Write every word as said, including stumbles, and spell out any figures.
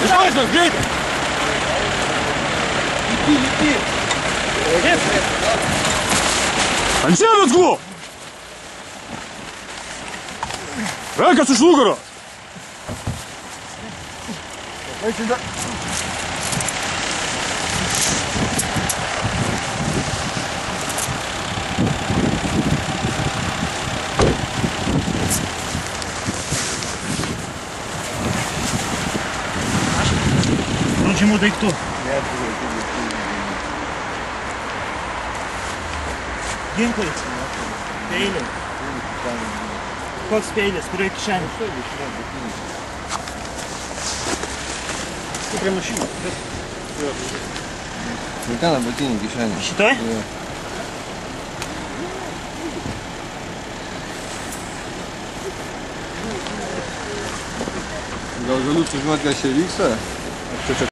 Išvažiuos, greitai! Lipi, lipi! Ant žemės gulų! Rankas už nugarą! Draudžiamų daiktų. Ginklai. Peiliai. Koks peilis? Kurioje kišenė? Kaip prie mašinos. Nu ten apatinį kišenį. Šitoj? Jo. Gal galiu sužinoti, kas čia vyksta? Aš čia čia